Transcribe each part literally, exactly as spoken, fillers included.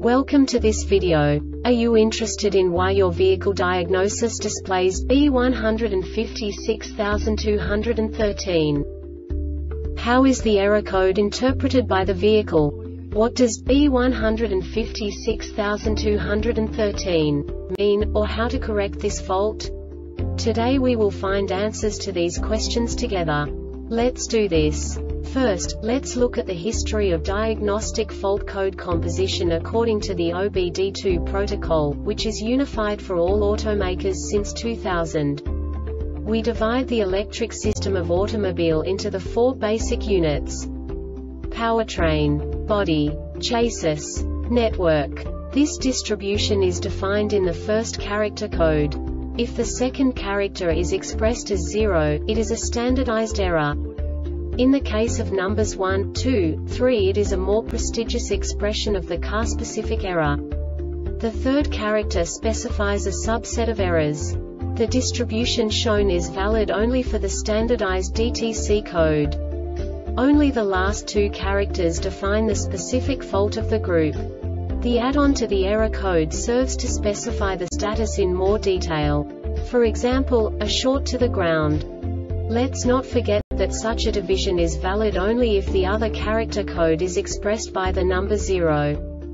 Welcome to this video. Are you interested in why your vehicle diagnosis displays B one five six two one three? How is the error code interpreted by the vehicle? What does B one five six two one three mean, or how to correct this fault? Today we will find answers to these questions together. Let's do this. First, let's look at the history of diagnostic fault code composition according to the O B D two protocol, which is unified for all automakers since two thousand. We divide the electric system of automobile into the four basic units: powertrain, body, chassis, network. This distribution is defined in the first character code. If the second character is expressed as zero, it is a standardized error. In the case of numbers one, two, three, it is a more prestigious expression of the car-specific error. The third character specifies a subset of errors. The distribution shown is valid only for the standardized D T C code. Only the last two characters define the specific fault of the group. The add-on to the error code serves to specify the status in more detail. For example, a short to the ground. Let's not forget that such a division is valid only if the other character code is expressed by the number zero.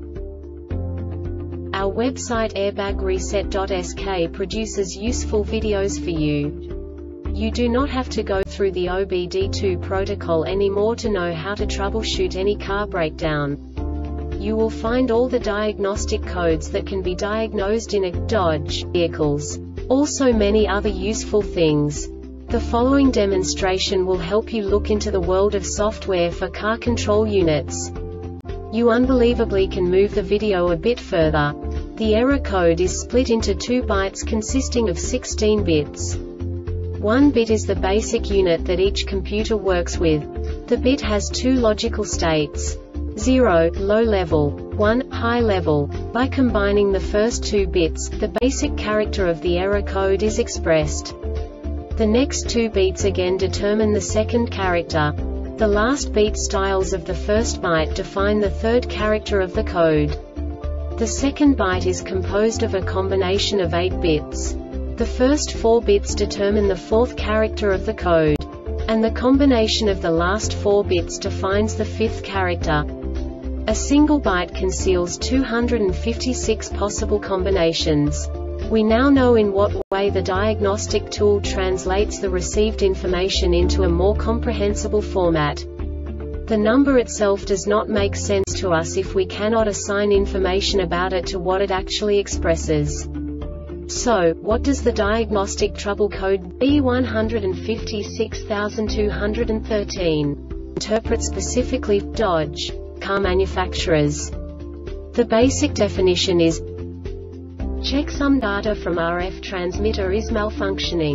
Our website airbag reset dot S K produces useful videos for you. You do not have to go through the O B D two protocol anymore to know how to troubleshoot any car breakdown. You will find all the diagnostic codes that can be diagnosed in a Dodge vehicles. Also many other useful things. The following demonstration will help you look into the world of software for car control units. You unbelievably can move the video a bit further. The error code is split into two bytes consisting of sixteen bits. One bit is the basic unit that each computer works with. The bit has two logical states: zero, low level, one, high level. By combining the first two bits, the basic character of the error code is expressed. The next two beats again determine the second character. The last beat styles of the first byte define the third character of the code. The second byte is composed of a combination of eight bits. The first four bits determine the fourth character of the code. And the combination of the last four bits defines the fifth character. A single byte conceals two hundred fifty-six possible combinations. We now know in what way the diagnostic tool translates the received information into a more comprehensible format. The number itself does not make sense to us if we cannot assign information about it to what it actually expresses. So, what does the diagnostic trouble code B one five six two one three interpret specifically for Dodge car manufacturers? The basic definition is: checksum data from R F transmitter is malfunctioning.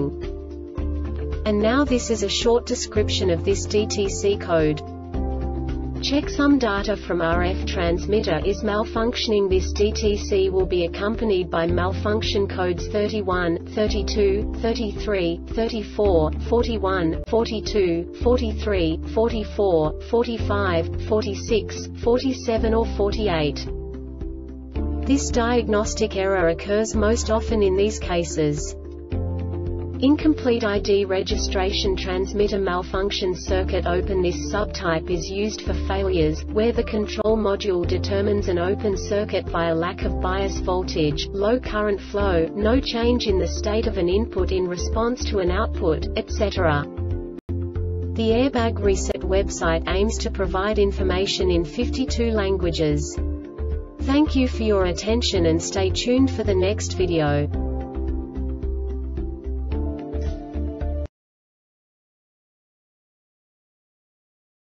And now this is a short description of this D T C code. Checksum data from R F transmitter is malfunctioning. This D T C will be accompanied by malfunction codes thirty-one, thirty-two, thirty-three, thirty-four, forty-one, forty-two, forty-three, forty-four, forty-five, forty-six, forty-seven or forty-eight. This diagnostic error occurs most often in these cases: incomplete I D registration, transmitter malfunction, circuit open. This subtype is used for failures where the control module determines an open circuit by a lack of bias voltage, low current flow, no change in the state of an input in response to an output, et cetera. The Airbag Reset website aims to provide information in fifty-two languages. Thank you for your attention and stay tuned for the next video.